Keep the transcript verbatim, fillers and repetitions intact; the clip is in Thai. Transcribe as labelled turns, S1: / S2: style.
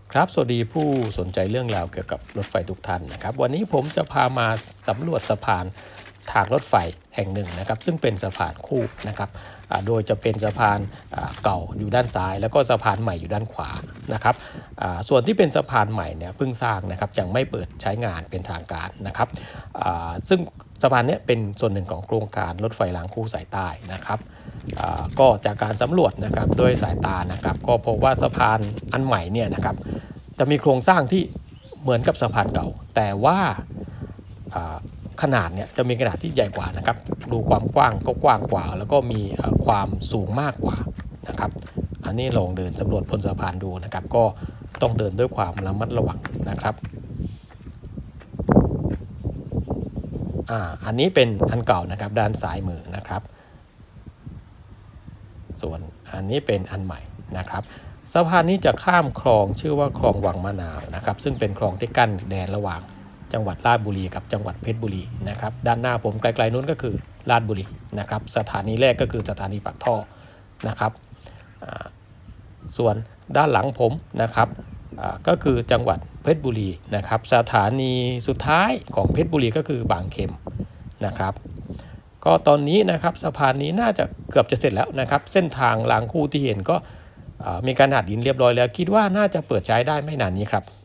S1: ครับสวัสดีผู้สนใจเรื่องราวเกี่ยวกับรถไฟทุกท่านนะครับวันนี้ผมจะพามาสำรวจสะพานทางรถไฟแห่งหนึ่งนะครับซึ่งเป็นสะพานคู่นะครับโดยจะเป็นสะพานเก่าอยู่ด้านซ้ายแล้วก็สะพานใหม่อยู่ด้านขวานะครับส่วนที่เป็นสะพานใหม่เนี่ยเพิ่งสร้างนะครับยังไม่เปิดใช้งานเป็นทางการนะครับซึ่งสะพานนี้เป็นส่วนหนึ่งของโครงการรถไฟรางคู่สายใต้นะครับก็จากการสำรวจนะครับด้วยสายตานะครับก็พบว่าสะพานอันใหม่เนี่ยนะครับจะมีโครงสร้างที่เหมือนกับสะพานเก่าแต่ว่าขนาดเนี่ยจะมีขนาดที่ใหญ่กว่านะครับดูความกว้างก็กว้างกว่าแล้วก็มีความสูงมากกว่านะครับอันนี้ลองเดินสำรวจบนสะพานดูนะครับก็ต้องเดินด้วยความระมัดระวังนะครับอ่าอันนี้เป็นอันเก่านะครับด้านซ้ายมือนะครับส่วนอันนี้เป็นอันใหม่นะครับสะพานนี้จะข้ามคลองชื่อว่าคลองวังมะนาวนะครับซึ่งเป็นคลองที่กั้นแดนระหว่างจังหวัดราชบุรีกับจังหวัดเพชรบุรีนะครับด้านหน้าผมไกลๆนู้นก็คือราชบุรีนะครับสถานีแรกก็คือสถานีปากท่อนะครับส่วนด้านหลังผมนะครับก็คือจังหวัดเพชรบุรีนะครับสถานีสุดท้ายของเพชรบุรีก็คือบางเข็มนะครับก็ตอนนี้นะครับสะพานนี้น่าจะเกือบจะเสร็จแล้วนะครับเส้นทางรางคู่ที่เห็นก็มีการหัดดินเรียบร้อยแล้วคิดว่าน่าจะเปิดใช้ได้ไม่นานนี้ครับ